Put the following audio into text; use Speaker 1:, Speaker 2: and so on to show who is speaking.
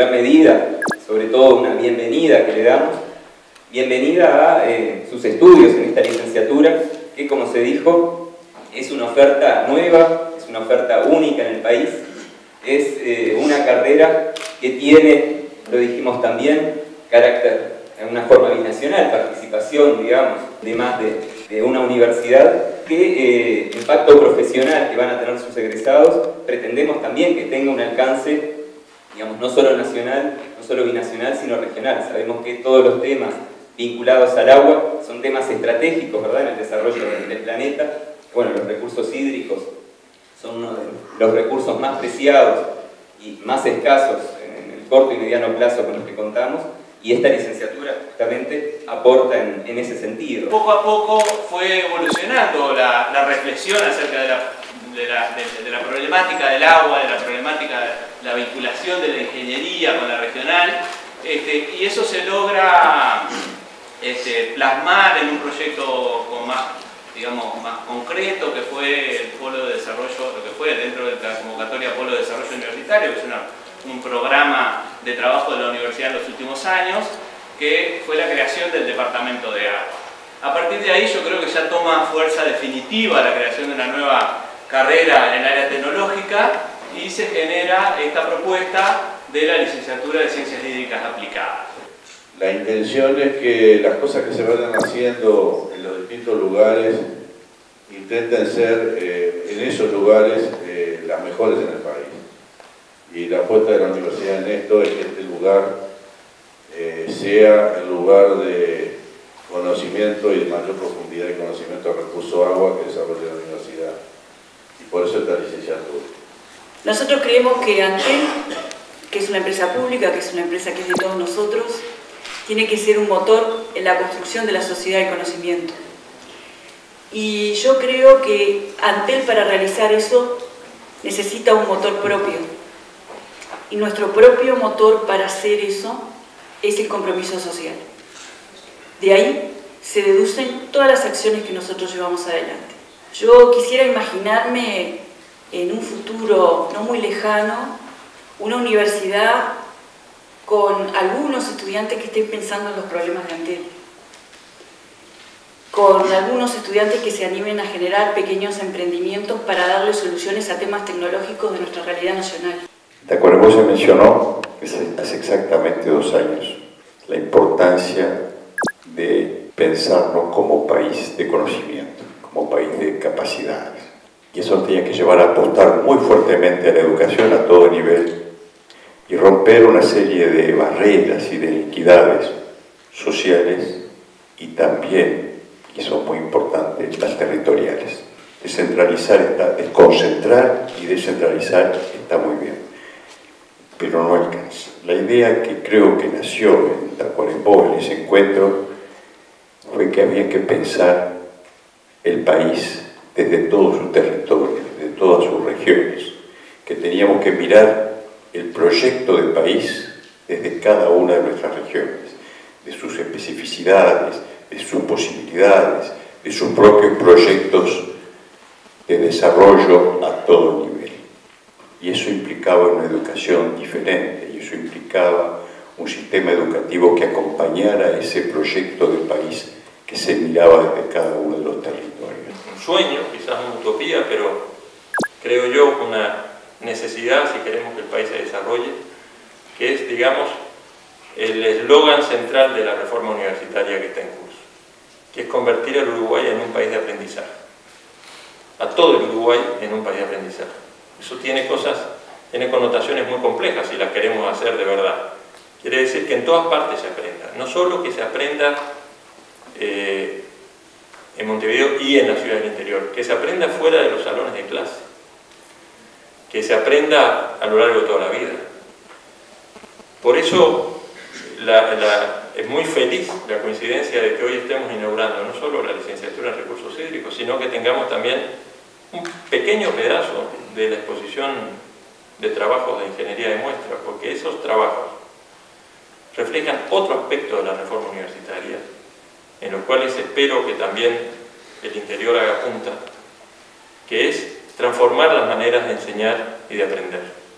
Speaker 1: gran medida, sobre todo una bienvenida que le damos, bienvenida a sus estudios en esta licenciatura, que como se dijo, es una oferta nueva, es una oferta única en el país, es una carrera que tiene, lo dijimos también, carácter, una forma binacional, participación, digamos, de más de una universidad, que el impacto profesional que van a tener sus egresados, pretendemos también que tenga un alcance, digamos, no solo nacional, no solo binacional, sino regional. Sabemos que todos los temas vinculados al agua son temas estratégicos, ¿verdad?, en el desarrollo del planeta. Bueno, los recursos hídricos son uno de los recursos más preciados y más escasos en el corto y mediano plazo con los que contamos, y esta licenciatura justamente aporta en ese sentido.
Speaker 2: Poco a poco fue evolucionando la reflexión acerca de la problemática del agua, de la problemática de la vinculación de la ingeniería con la regional, y eso se logra plasmar en un proyecto más concreto, que fue el Polo de Desarrollo, lo que fue dentro de la convocatoria Polo de Desarrollo Universitario, que es un programa de trabajo de la universidad en los últimos años, que fue la creación del Departamento de Agua. A partir de ahí yo creo que ya toma fuerza definitiva la creación de una nueva carrera en el área tecnológica y se genera esta propuesta de la licenciatura de Ciencias Hídricas Aplicadas.
Speaker 3: La intención es que las cosas que se vayan haciendo en los distintos lugares intenten ser en esos lugares las mejores en el país. Y la apuesta de la universidad en esto es que este lugar sea el lugar de conocimiento y de mayor profundidad de conocimiento del recurso agua que desarrolla la universidad. Y por eso esta licenciatura.
Speaker 4: Nosotros creemos que Antel, que es una empresa pública, que es una empresa que es de todos nosotros, tiene que ser un motor en la construcción de la sociedad del conocimiento. Y yo creo que Antel, para realizar eso, necesita un motor propio. Y nuestro propio motor para hacer eso es el compromiso social. De ahí se deducen todas las acciones que nosotros llevamos adelante. Yo quisiera imaginarme en un futuro no muy lejano una universidad con algunos estudiantes que estén pensando en los problemas de Antel, con algunos estudiantes que se animen a generar pequeños emprendimientos para darle soluciones a temas tecnológicos de nuestra realidad nacional.
Speaker 5: Tacuarembó se mencionó hace exactamente 2 años la importancia de pensarnos como país de conocimiento, como país de capacidades. Y eso nos tenía que llevar a apostar muy fuertemente a la educación a todo nivel y romper una serie de barreras y de inequidades sociales y también, y son muy importantes, las territoriales. Desconcentrar y descentralizar está muy bien, pero no alcanza. La idea que creo que nació en Tacuarembó, en ese encuentro, fue que había que pensar el país desde todos sus territorios, desde todas sus regiones, que teníamos que mirar el proyecto de país desde cada una de nuestras regiones, de sus especificidades, de sus posibilidades, de sus propios proyectos de desarrollo a todo nivel. Y eso implicaba una educación diferente, y eso implicaba un sistema educativo que acompañara ese proyecto de país que se miraba desde cada uno de los territorios.
Speaker 6: Un sueño, quizás una utopía, pero creo yo una necesidad si queremos que el país se desarrolle, que es, digamos, el eslogan central de la reforma universitaria que está en curso, que es convertir al Uruguay en un país de aprendizaje, a todo el Uruguay en un país de aprendizaje. Eso tiene connotaciones muy complejas si las queremos hacer de verdad. Quiere decir que en todas partes se aprenda, no solo que se aprenda en Montevideo y en la ciudad del interior, que se aprenda fuera de los salones de clase, que se aprenda a lo largo de toda la vida. Por eso es muy feliz la coincidencia de que hoy estemos inaugurando no solo la licenciatura en recursos hídricos, sino que tengamos también un pequeño pedazo de la exposición de trabajos de ingeniería de muestra, porque esos trabajos reflejan otro aspecto de la reforma universitaria, en los cuales espero que también el interior haga punta, que es transformar las maneras de enseñar y de aprender.